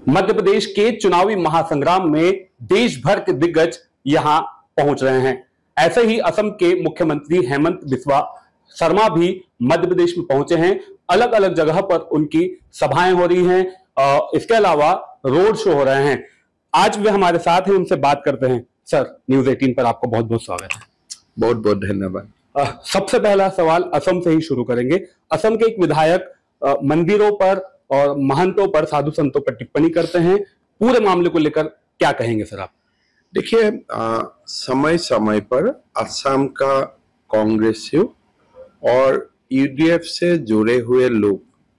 मध्य प्रदेश के चुनावी महासंग्राम में देश भर के दिग्गज यहां पहुंच रहे हैं। ऐसे ही असम के मुख्यमंत्री हेमंत बिस्वा शर्मा भी मध्य प्रदेश में पहुंचे हैं। अलग अलग जगह पर उनकी सभाएं हो रही हैं। इसके अलावा रोड शो हो रहे हैं। आज वे हमारे साथ हैं, उनसे बात करते हैं। सर, न्यूज 18 पर आपका बहुत बहुत स्वागत है। बहुत बहुत धन्यवाद। सबसे पहला सवाल असम से ही शुरू करेंगे। असम के एक विधायक मंदिरों पर और महंतों पर, साधु संतों पर टिप्पणी करते हैं। पूरे मामले को लेकर क्या कहेंगे सर आप? देखिए, समय समय पर असम का कांग्रेसिव और यूडीएफ से जुड़े हुए लोग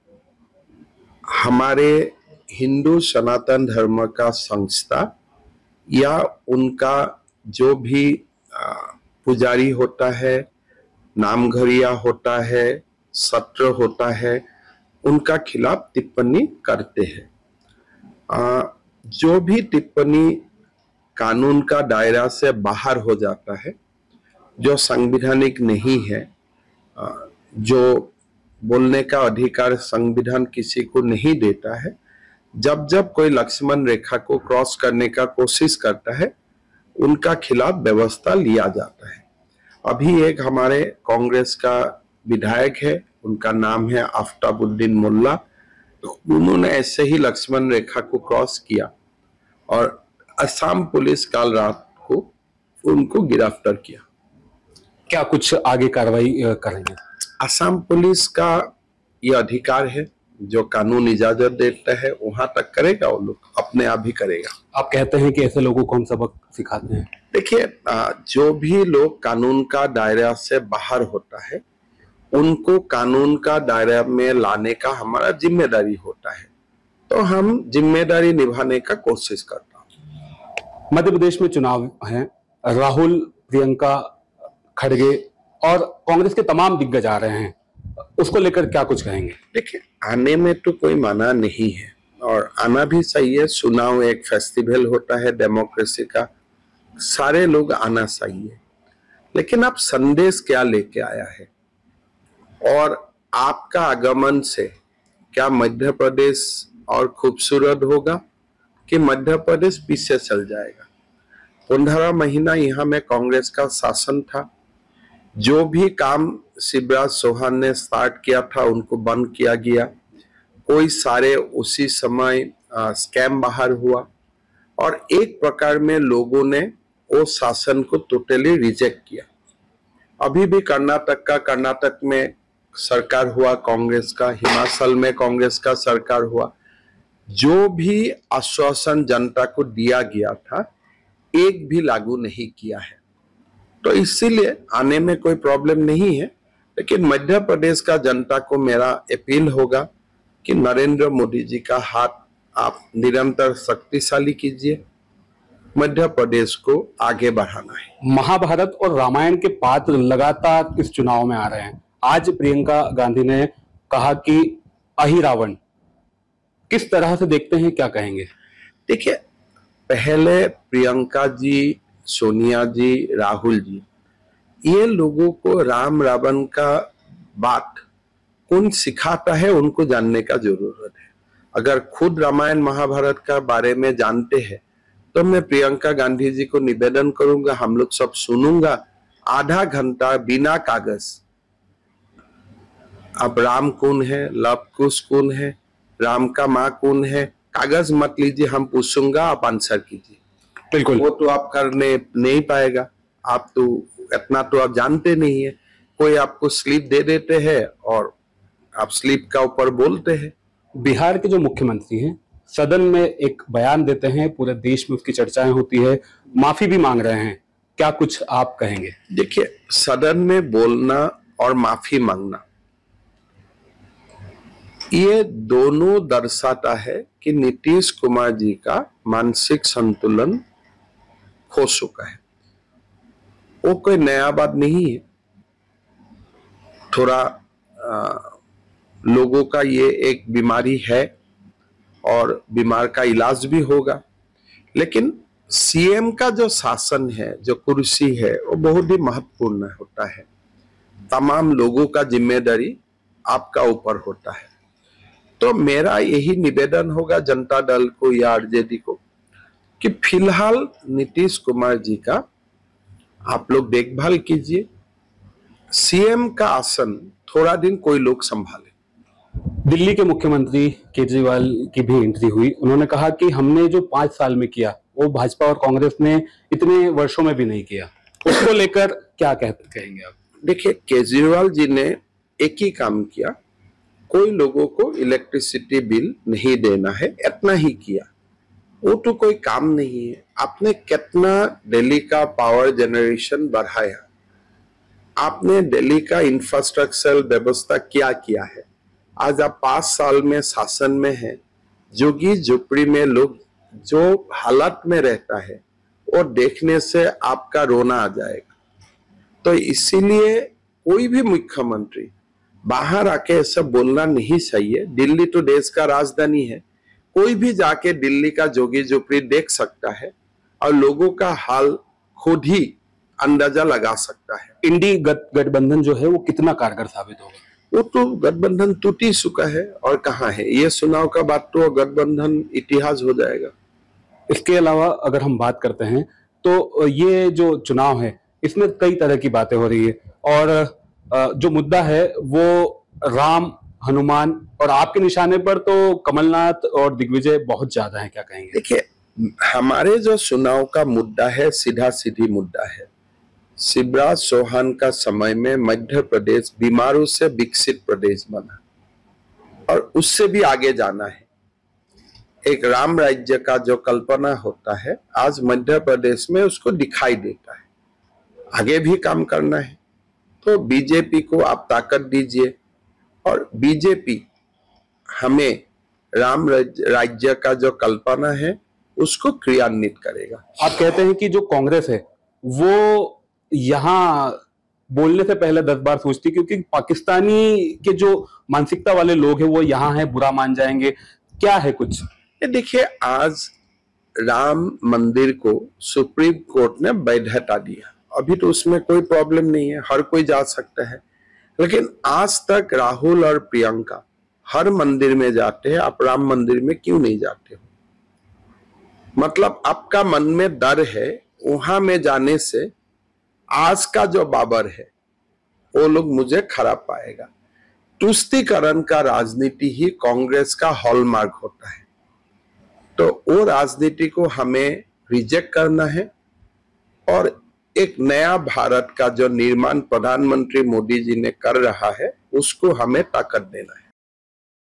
हमारे हिंदू सनातन धर्म का संस्था या उनका जो भी पुजारी होता है, नामघरिया होता है, सत्र होता है, उनका खिलाफ टिप्पणी करते हैं। जो भी टिप्पणी कानून का दायरा से बाहर हो जाता है, जो संवैधानिक नहीं है, जो बोलने का अधिकार संविधान किसी को नहीं देता है, जब जब कोई लक्ष्मण रेखा को क्रॉस करने का कोशिश करता है, उनका खिलाफ व्यवस्था लिया जाता है। अभी एक हमारे कांग्रेस का विधायक है, उनका नाम है आफ्ताबुद्दीन मुल्ला। तो उन्होंने ऐसे ही लक्ष्मण रेखा को क्रॉस किया और असम पुलिस कल रात को उनको गिरफ्तार किया। क्या कुछ आगे कार्रवाई करेंगे? असम पुलिस का ये अधिकार है, जो कानून इजाजत देता है वहां तक करेगा, वो लोग अपने आप ही करेगा। आप कहते हैं कि ऐसे लोगों को हम सबक सिखाते हैं? देखिए, जो भी लोग कानून का दायरा से बाहर होता है, उनको कानून का दायरा में लाने का हमारा जिम्मेदारी होता है, तो हम जिम्मेदारी निभाने का कोशिश करता हूँ। मध्य प्रदेश में चुनाव हैं, राहुल, प्रियंका खड़गे और कांग्रेस के तमाम दिग्गज आ रहे हैं, उसको लेकर क्या कुछ कहेंगे? देखिए, आने में तो कोई माना नहीं है और आना भी सही है। चुनाव एक फेस्टिवल होता है डेमोक्रेसी का, सारे लोग आना चाहिए। लेकिन आप संदेश क्या लेके आया है और आपका आगमन से क्या मध्य प्रदेश और खूबसूरत होगा कि मध्य प्रदेश पीछे चल जाएगा? 15 महीना यहाँ में कांग्रेस का शासन था। जो भी काम शिवराज चौहान ने स्टार्ट किया था उनको बंद किया गया। कोई सारे उसी समय स्कैम बाहर हुआ और एक प्रकार में लोगों ने वो शासन को टोटली रिजेक्ट किया। अभी भी कर्नाटक में सरकार हुआ कांग्रेस का, हिमाचल में कांग्रेस का सरकार हुआ। जो भी आश्वासन जनता को दिया गया था, एक भी लागू नहीं किया है। तो इसीलिए आने में कोई प्रॉब्लम नहीं है। लेकिन मध्य प्रदेश का जनता को मेरा अपील होगा कि नरेंद्र मोदी जी का हाथ आप निरंतर शक्तिशाली कीजिए, मध्य प्रदेश को आगे बढ़ाना है। महाभारत और रामायण के पात्र लगातार इस चुनाव में आ रहे हैं। आज प्रियंका गांधी ने कहा कि अहिरावण, किस तरह से देखते हैं, क्या कहेंगे? देखिए, पहले प्रियंका जी, सोनिया जी, राहुल जी, ये लोगों को राम रावण का बात कौन सिखाता है उनको जानने का जरूरत है। अगर खुद रामायण महाभारत का बारे में जानते हैं तो मैं प्रियंका गांधी जी को निवेदन करूंगा, हम लोग सब सुनूंगा, आधा घंटा बिना कागज, अब राम कौन है, लव कुश कौन है, राम का माँ कौन है, कागज मत लीजिए, हम पूछूंगा, आप आंसर कीजिए। बिल्कुल, वो तो आप करने नहीं पाएगा, आप तो इतना तो आप जानते नहीं है। कोई आपको स्लिप दे देते हैं और आप स्लिप का ऊपर बोलते हैं। बिहार के जो मुख्यमंत्री हैं सदन में एक बयान देते हैं, पूरे देश में उसकी चर्चाएं होती है, माफी भी मांग रहे हैं, क्या कुछ आप कहेंगे? देखिए, सदन में बोलना और माफी मांगना, ये दोनों दर्शाता है कि नीतीश कुमार जी का मानसिक संतुलन खो चुका है। वो कोई नया बात नहीं है। थोड़ा लोगों का ये एक बीमारी है और बीमार का इलाज भी होगा। लेकिन सीएम का जो शासन है, जो कुर्सी है, वो बहुत ही महत्वपूर्ण होता है। तमाम लोगों का जिम्मेदारी आपका ऊपर होता है। तो मेरा यही निवेदन होगा जनता दल को या आरजेडी को कि फिलहाल नीतीश कुमार जी का आप लोग देखभाल कीजिए, सीएम का आसन थोड़ा दिन कोई लोग संभाले। दिल्ली के मुख्यमंत्री केजरीवाल की भी एंट्री हुई। उन्होंने कहा कि हमने जो 5 साल में किया वो भाजपा और कांग्रेस ने इतने वर्षों में भी नहीं किया। उसको लेकर क्या कहेंगे आप? देखिए, केजरीवाल जी ने एक ही काम किया, कोई लोगों को इलेक्ट्रिसिटी बिल नहीं देना है, इतना ही किया। वो तो कोई काम नहीं है। आपने कितना दिल्ली का पावर जनरेशन बढ़ाया, आपने दिल्ली का इंफ्रास्ट्रक्चर व्यवस्था क्या किया है। आज आप 5 साल में शासन में हैं, झुग्गी झोपड़ी में लोग जो हालत में रहता है वो देखने से आपका रोना आ जाएगा। तो इसीलिए कोई भी मुख्यमंत्री बाहर आके ऐसा बोलना नहीं चाहिए। दिल्ली तो देश का राजधानी है, कोई भी जाके दिल्ली का झुग्गी झोपड़ी देख सकता है और लोगों का हाल खुद ही अंदाजा लगा सकता है। इंडी गठबंधन जो है वो कितना कारगर साबित होगा? वो तो गठबंधन टूट ही चुका है और कहाँ है। ये चुनाव का बात तो गठबंधन इतिहास हो जाएगा। इसके अलावा अगर हम बात करते हैं तो ये जो चुनाव है इसमें कई तरह की बातें हो रही है और जो मुद्दा है वो राम, हनुमान और आपके निशाने पर तो कमलनाथ और दिग्विजय बहुत ज्यादा है। क्या कहेंगे? देखिए, हमारे जो चुनाव का मुद्दा है सीधा सीधी मुद्दा है। शिवराज चौहान का समय में मध्य प्रदेश बीमारों से विकसित प्रदेश बना और उससे भी आगे जाना है। एक राम राज्य का जो कल्पना होता है आज मध्य प्रदेश में उसको दिखाई देता है। आगे भी काम करना है तो बीजेपी को आप ताकत दीजिए और बीजेपी हमें राम राज्य का जो कल्पना है उसको क्रियान्वित करेगा। आप कहते हैं कि जो कांग्रेस है वो यहाँ बोलने से पहले 10 बार सोचती, क्योंकि पाकिस्तानी के जो मानसिकता वाले लोग हैं वो यहाँ है, बुरा मान जाएंगे। क्या है कुछ? देखिए, आज राम मंदिर को सुप्रीम कोर्ट ने वैधता दिया, अभी तो उसमें कोई प्रॉब्लम नहीं है, हर कोई जा सकता है। लेकिन आज तक राहुल और प्रियंका हर मंदिर में जाते हैं, आप राम मंदिर में क्यों नहीं जाते हो? मतलब आपका मन में डर है वहां में जाने से आज का जो बाबर है वो लोग मुझे खराब पाएगा। तुष्टीकरण का राजनीति ही कांग्रेस का हॉलमार्क होता है, तो वो राजनीति को हमें रिजेक्ट करना है और एक नया भारत का जो निर्माण प्रधानमंत्री मोदी जी ने कर रहा है उसको हमें ताकत देना है।